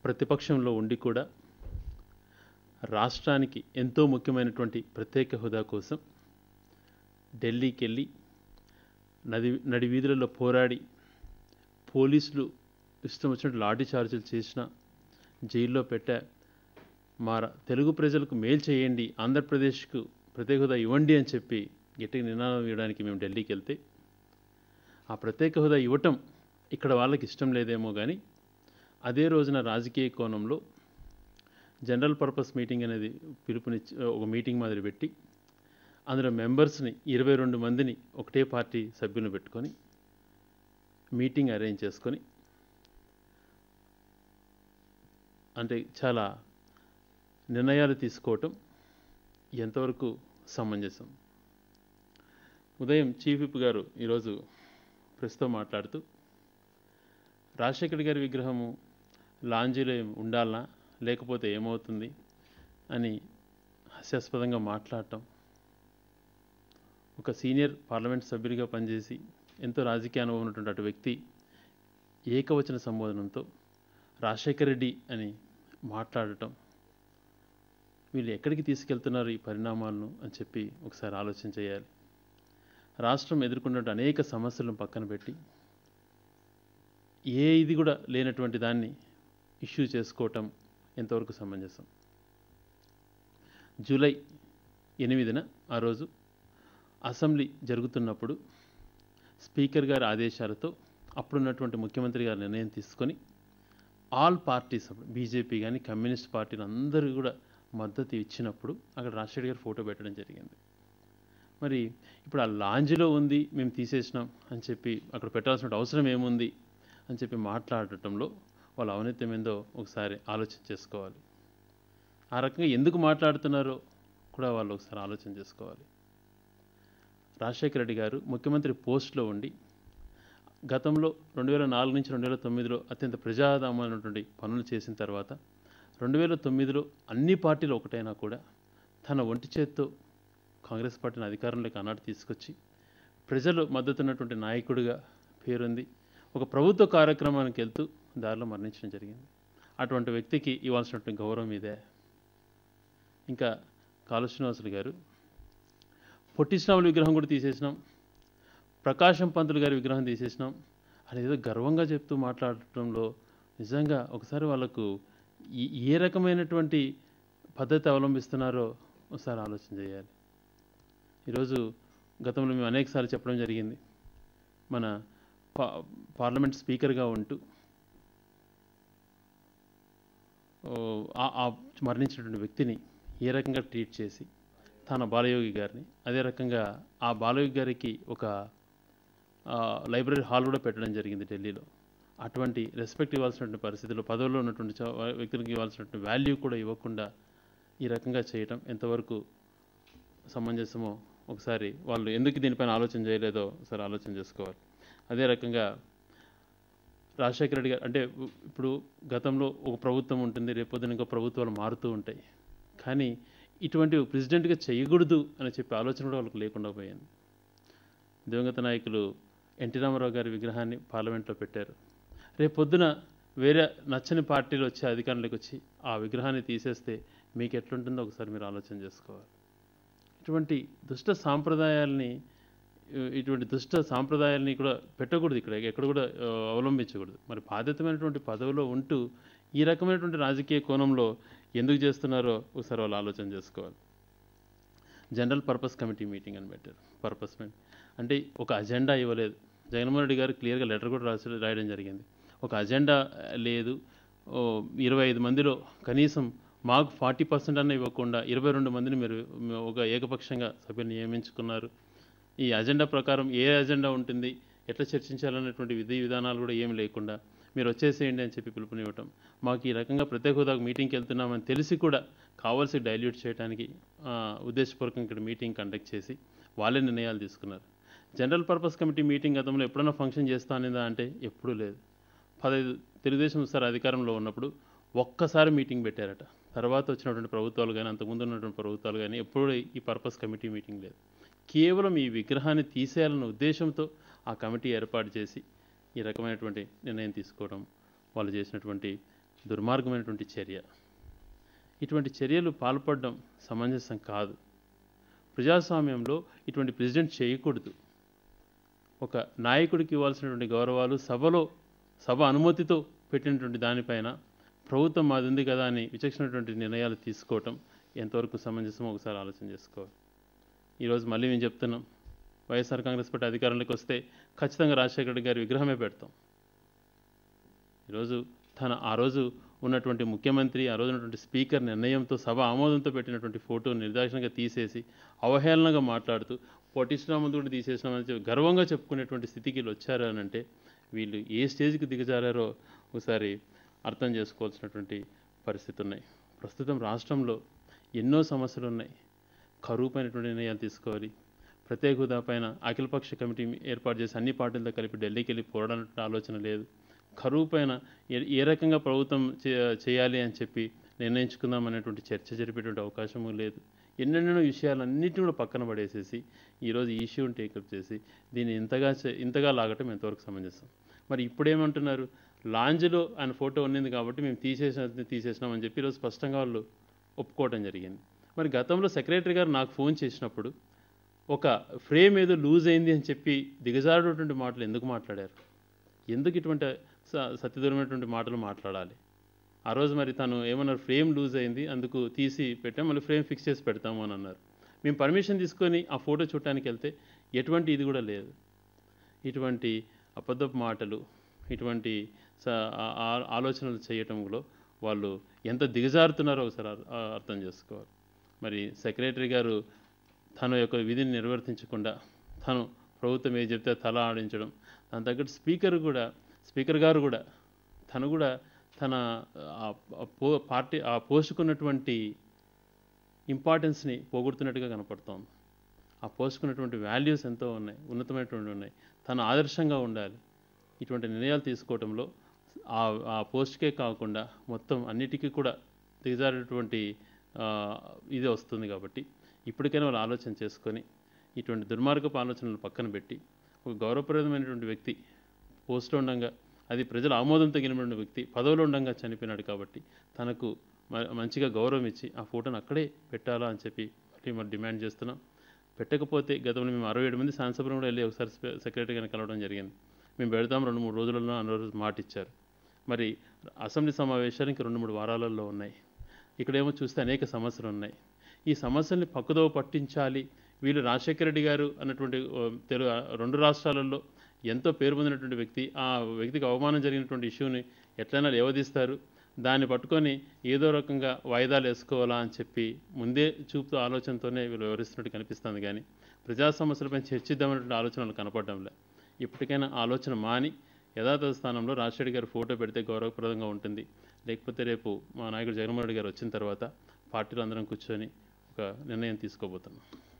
ప్రతిపక్షంలో ఉండి కూడా రాష్ట్రానికి ఎంతో ముఖ్యమైనటువంటి ప్రత్యేక హోదా కోసం ఢిల్లీకి వెళ్ళి నడి వీధులలో పోరాడి పోలీసులు ఇష్టం వచ్చినట్టు లాఠీ చార్జీలు చేసిన జైల్లో పెట్టా తెలుగు ప్రజలకు మేలు చేయండి, ఆంధ్రప్రదేశ్కు ప్రత్యేక హోదా ఇవ్వండి అని చెప్పి గట్టిగా నినాదం ఇవ్వడానికి మేము ఢిల్లీకి వెళ్తే ఆ ప్రత్యేక హోదా ఇవ్వటం ఇక్కడ వాళ్ళకి ఇష్టం లేదేమో కానీ అదే రోజున రాజకీయ కోణంలో జనరల్ పర్పస్ మీటింగ్ అనేది పిలుపునిచ్చి ఒక మీటింగ్ మాదిరి పెట్టి అందులో మెంబర్స్ని 22 మందిని ఒకటే పార్టీ సభ్యులను పెట్టుకొని మీటింగ్ అరేంజ్ చేసుకొని అంటే చాలా నిర్ణయాలు తీసుకోవటం ఎంతవరకు సమంజసం. ఉదయం చీఫ్ విప్ గారు ఈరోజు ప్రెస్తో మాట్లాడుతూ రాజశేఖర్ గారి విగ్రహము లాంజీలో ఉండాలనా లేకపోతే ఏమవుతుంది అని హాస్యాస్పదంగా మాట్లాడటం, ఒక సీనియర్ పార్లమెంట్ సభ్యుడిగా పనిచేసి ఎంతో రాజకీయ అనుభవం ఉన్నటువంటి అటు వ్యక్తి ఏకవచన సంబోధనంతో రాజశేఖర్ రెడ్డి అని మాట్లాడటం, వీళ్ళు ఎక్కడికి తీసుకెళ్తున్నారు ఈ పరిణామాలను అని చెప్పి ఒకసారి ఆలోచన చేయాలి. రాష్ట్రం ఎదుర్కొన్న అనేక సమస్యలను పక్కన పెట్టి ఇది కూడా లేనటువంటి దాన్ని ఇష్యూ చేసుకోవటం ఎంతవరకు సమంజసం. జూలై 8న ఆ రోజు అసెంబ్లీ జరుగుతున్నప్పుడు స్పీకర్ గారి ఆదేశాలతో అప్పుడున్నటువంటి ముఖ్యమంత్రి గారు నిర్ణయం తీసుకొని ఆల్ పార్టీస్ బీజేపీ కానీ కమ్యూనిస్ట్ పార్టీలు అందరూ కూడా మద్దతు ఇచ్చినప్పుడు అక్కడ రాజశేఖర్ గారు ఫోటో పెట్టడం జరిగింది. మరి ఇప్పుడు ఆ లాంజ్లో ఉంది మేము తీసేసినాం అని చెప్పి అక్కడ పెట్టాల్సిన అవసరం ఏముంది అని చెప్పి మాట్లాడటంలో వాళ్ళ ఔన్నత్యం ఏందో ఒకసారి ఆలోచన చేసుకోవాలి. ఆ రకంగా ఎందుకు మాట్లాడుతున్నారో కూడా వాళ్ళు ఒకసారి ఆలోచన చేసుకోవాలి. రాజశేఖర రెడ్డి గారు ముఖ్యమంత్రి పోస్ట్లో ఉండి గతంలో 2004 నుంచి 2009లో అత్యంత ప్రజాదమైనటువంటి పనులు చేసిన తర్వాత 2009లో అన్ని పార్టీలు ఒకటైనా కూడా తన ఒంటి చేత్తో కాంగ్రెస్ పార్టీని అధికారంలోకి ఆనాడు తీసుకొచ్చి ప్రజలు మద్దతున్నటువంటి నాయకుడిగా పేరుంది. ఒక ప్రభుత్వ కార్యక్రమానికి వెళ్తూ దారిలో మరణించడం జరిగింది. అటువంటి వ్యక్తికి ఇవ్వాల్సినటువంటి గౌరవం ఇదే. ఇంకా కాళ శ్రీనివాసులు గారు పొట్టి శ్రీరాములు విగ్రహం కూడా తీసేసినాం, ప్రకాశం పంతులు గారి విగ్రహం తీసేసినాం అని ఏదో గర్వంగా చెప్తూ మాట్లాడటంలో నిజంగా ఒకసారి వాళ్ళకు ఏ రకమైనటువంటి పద్ధతి అవలంబిస్తున్నారో ఒకసారి ఆలోచన చేయాలి. ఈరోజు గతంలో మేము అనేకసార్లు చెప్పడం జరిగింది, మన పార్లమెంట్ స్పీకర్గా ఉంటూ మరణించినటువంటి వ్యక్తిని ఏ రకంగా ట్రీట్ చేసి తన బాలయోగి గారిని అదే రకంగా ఆ బాలయోగి గారికి ఒక లైబ్రరీ హాల్ కూడా పెట్టడం జరిగింది ఢిల్లీలో. అటువంటి రెస్పెక్ట్ ఇవ్వాల్సినటువంటి పరిస్థితుల్లో పదవుల్లో ఉన్నటువంటి వ్యక్తులకు ఇవ్వాల్సినటువంటి వాల్యూ కూడా ఇవ్వకుండా ఈ రకంగా చేయటం ఎంతవరకు సమంజసమో ఒకసారి వాళ్ళు ఎందుకు దీనిపైన ఆలోచన చేయలేదో ఒకసారి ఆలోచన చేసుకోవాలి. అదే రకంగా రాజశేఖర రెడ్డి గారు అంటే ఇప్పుడు గతంలో ఒక ప్రభుత్వం ఉంటుంది, రేపొద్దున ఇంకో ప్రభుత్వాలు మారుతూ ఉంటాయి, కానీ ఇటువంటి ప్రెసిడెంట్గా చేయకూడదు అని చెప్పి ఆలోచన కూడా వాళ్ళకి లేకుండా పోయింది. దివంగత నాయకులు ఎన్టీ రామారావు గారి విగ్రహాన్ని పార్లమెంట్లో పెట్టారు. రేపొద్దున వేరే నచ్చని పార్టీలు వచ్చి అధికారంలోకి వచ్చి ఆ విగ్రహాన్ని తీసేస్తే మీకు ఎట్లుంటుందో ఒకసారి మీరు ఆలోచన చేసుకోవాలి. ఇటువంటి దుష్ట సాంప్రదాయాల్ని కూడా పెట్టకూడదు, ఎక్కడ కూడా అవలంబించకూడదు. మరి బాధ్యతమైనటువంటి పదవిలో ఉంటూ ఈ రకమైనటువంటి రాజకీయ కోణంలో ఎందుకు చేస్తున్నారో ఒకసారి వాళ్ళు ఆలోచన చేసుకోవాలి. జనరల్ పర్పస్ కమిటీ మీటింగ్ అని పెట్టారు. పర్పస్ అంటే ఒక అజెండా ఇవ్వలేదు. జగన్మోహన్ రెడ్డి గారు క్లియర్గా లెటర్ కూడా రాయడం జరిగింది. ఒక అజెండా లేదు, 25 మందిలో కనీసం మాకు 40% అన్న ఇవ్వకుండా 22 మందిని మీరు ఒక ఏకపక్షంగా సభ్యులు నియమించుకున్నారు. ఈ అజెండా ప్రకారం ఏ అజెండా ఉంటుంది, ఎట్లా చర్చించాలనేటువంటి విధానాలు కూడా ఏమి లేకుండా మీరు వచ్చేసేయండి అని చెప్పి పిలుపునివ్వటం, మాకు ఈ రకంగా ప్రత్యేక హోదాకు మీటింగ్కి వెళ్తున్నామని తెలిసి కూడా కావాల్సి డైల్యూట్ చేయడానికి ఉద్దేశపూర్వకంగా ఇక్కడ మీటింగ్ కండక్ట్ చేసి వాళ్ళే నిర్ణయాలు తీసుకున్నారు. జనరల్ పర్పస్ కమిటీ మీటింగ్ గతంలో ఎప్పుడైనా ఫంక్షన్ చేస్తానేదా అంటే ఎప్పుడూ లేదు. 15 తెలుగుదేశం సార్ అధికారంలో ఉన్నప్పుడు ఒక్కసారి మీటింగ్ పెట్టారట. తర్వాత వచ్చినటువంటి ప్రభుత్వాలు కానీ అంతకుముందు ఉన్నటువంటి ప్రభుత్వాలు కానీ ఎప్పుడూ ఈ పర్పస్ కమిటీ మీటింగ్ లేదు. కేవలం ఈ విగ్రహాన్ని తీసేయాలన్న ఉద్దేశంతో ఆ కమిటీ ఏర్పాటు చేసి ఈ రకమైనటువంటి నిర్ణయం తీసుకోవడం వాళ్ళు చేసినటువంటి దుర్మార్గమైనటువంటి చర్య. ఇటువంటి చర్యలు పాల్పడడం సమంజసం కాదు. ప్రజాస్వామ్యంలో ఇటువంటి ప్రెసిడెంట్ చేయకూడదు. ఒక నాయకుడికి ఇవ్వాల్సినటువంటి గౌరవాలు సభ అనుమతితో పెట్టినటువంటి దానిపైన ప్రభుత్వం మాది ఉంది కదా అని విచక్షణటువంటి నిర్ణయాలు తీసుకోవటం ఎంతవరకు సమంజసమో ఒకసారి ఆలోచన చేసుకోవాలి. ఈరోజు మళ్ళీ మేము చెప్తున్నాం, వైఎస్ఆర్ కాంగ్రెస్ పార్టీ అధికారంలోకి వస్తే ఖచ్చితంగా రాజశేఖర రెడ్డి గారి విగ్రహమే పెడతాం. ఈరోజు ఆ రోజు ఉన్నటువంటి ముఖ్యమంత్రి, ఆ రోజు ఉన్నటువంటి స్పీకర్ నిర్ణయంతో సభ ఆమోదంతో పెట్టినటువంటి ఫోటో నిర్దాక్షిణంగా తీసేసి అవహేళనగా మాట్లాడుతూ పొట్టిశ్రామంతో కూడా తీసేసినామని చెప్పి గర్వంగా చెప్పుకునేటువంటి స్థితికి వీళ్ళు వచ్చారు అని అంటే వీళ్ళు ఏ స్టేజ్కి దిగజారారో ఒకసారి అర్థం చేసుకోవాల్సినటువంటి పరిస్థితి ఉన్నాయి. ప్రస్తుతం రాష్ట్రంలో ఎన్నో సమస్యలు ఉన్నాయి. కరువుపైనటువంటి నిర్ణయాలు తీసుకోవాలి. ప్రత్యేక హోదా పైన అఖిలపక్ష కమిటీ ఏర్పాటు చేసి అన్ని పార్టీలతో కలిపి ఢిల్లీకి వెళ్ళి పోరాడాలంటే ఆలోచన లేదు. కరువు పైన ఏ రకంగా ప్రభుత్వం చేయాలి అని చెప్పి నిర్ణయించుకుందాం అనేటువంటి చర్చ జరిపేటువంటి అవకాశము లేదు. ఎన్నెన్నో విషయాలన్నింటినీ కూడా పక్కన పడేసేసి ఈరోజు ఈ ఇష్యూని టేకప్ చేసి దీన్ని ఇంతగా లాగటం ఎంతవరకు సమంజసం. మరి ఇప్పుడేమంటున్నారు, లాంజ్లో ఆయన ఫోటో ఉన్నది కాబట్టి మేము తీసేసినామని చెప్పి ఈరోజు స్పష్టంగా వాళ్ళు ఒప్పుకోవడం జరిగింది. మరి గతంలో సెక్రటరీ గారు నాకు ఫోన్ చేసినప్పుడు ఒక ఫ్రేమ్ ఏదో లూజ్ అయింది అని చెప్పి దిగజారుటువంటి మాటలు ఎందుకు మాట్లాడారు? ఎందుకు ఇటువంటి సత్యదూరమైనటువంటి మాటలు మాట్లాడాలి? ఆ రోజు మరి తను ఏమన్నారు, ఫ్రేమ్ లూజ్ అయింది అందుకు తీసి పెట్టాం, మళ్ళీ ఫ్రేమ్ ఫిక్స్ చేసి పెడతాము అని అన్నారు. మేము పర్మిషన్ తీసుకొని ఆ ఫోటో చూడటానికి వెళ్తే ఎటువంటి ఇది కూడా లేదు. ఇటువంటి అబద్ధపు మాటలు, ఇటువంటి ఆలోచనలు చేయటంలో వాళ్ళు ఎంత దిగజారుతున్నారో ఒకసారి అర్థం చేసుకోవాలి. మరి సెక్రటరీ గారు తన యొక్క విధిని నిర్వర్తించకుండా తను ప్రభుత్వం ఏది చెప్తే తల ఆడించడం, దాని తగ్గట్టు స్పీకర్ గారు కూడా తన పార్టీ ఆ పోస్టుకున్నటువంటి ఇంపార్టెన్స్ని పోగొడుతున్నట్టుగా కనపడుతోంది. ఆ పోస్టుకున్నటువంటి వాల్యూస్ ఎంతో ఉన్నాయి, ఉన్నతమైనటువంటి ఉన్నాయి. తన ఆదర్శంగా ఉండాలి. ఇటువంటి నిర్ణయాలు తీసుకోవడంలో ఆ పోస్ట్కే కాకుండా మొత్తం అన్నిటికీ కూడా దిగజారేటువంటి ఇది వస్తుంది. కాబట్టి ఇప్పటికైనా వాళ్ళు ఆలోచన చేసుకొని ఇటువంటి దుర్మార్గపు ఆలోచనలు పక్కన పెట్టి ఒక గౌరవప్రదమైనటువంటి వ్యక్తి పోస్ట్లో ఉండగా, అది ప్రజల ఆమోదంతో గెలిపిన వ్యక్తి పదవిలో ఉండగా చనిపోయినాడు కాబట్టి తనకు మంచిగా గౌరవం ఇచ్చి ఆ ఫోటోను అక్కడే పెట్టాలా అని చెప్పి మరి డిమాండ్ చేస్తున్నాం. పెట్టకపోతే గతంలో మేము 67 మంది శాసనసభ్యులు కూడా వెళ్ళి ఒకసారి సెక్రటరీ గారిని కలవడం జరిగింది. మేము పెడతాం 2-3 రోజులలో అన్న రోజు మాట ఇచ్చారు. మరి అసెంబ్లీ సమావేశాలు ఇంకా 2-3 వారాలలో ఉన్నాయి. ఇక్కడేమో చూస్తే అనేక సమస్యలు ఉన్నాయి. ఈ సమస్యల్ని పక్కదోవ పట్టించాలి. వీళ్ళు రాజశేఖర రెడ్డి గారు అన్నటువంటి రెండు రాష్ట్రాలలో ఎంతో పేరు పొందినటువంటి వ్యక్తి, ఆ వ్యక్తికి అవమానం జరిగినటువంటి ఇష్యూని ఎట్లయినా లేవదీస్తారు. దాన్ని పట్టుకొని ఏదో రకంగా వాయిదాలు వేసుకోవాలా అని చెప్పి ముందే చూపుతూ ఆలోచనతోనే వీళ్ళు వివరిస్తున్నట్టు కనిపిస్తుంది. కానీ ప్రజా సమస్యలపై చర్చిద్దామనేటువంటి ఆలోచనలు కనపడడంలే. ఇప్పటికైనా ఆలోచన మాని యథాతథ స్థానంలో రాజశేఖర గారు ఫోటో పెడితే గౌరవప్రదంగా ఉంటుంది. లేకపోతే రేపు మా నాయకుడు జగన్మోహన్ రెడ్డి గారు వచ్చిన తర్వాత పార్టీలు అందరం కూర్చొని ఒక నిర్ణయం తీసుకోబోతున్నాం.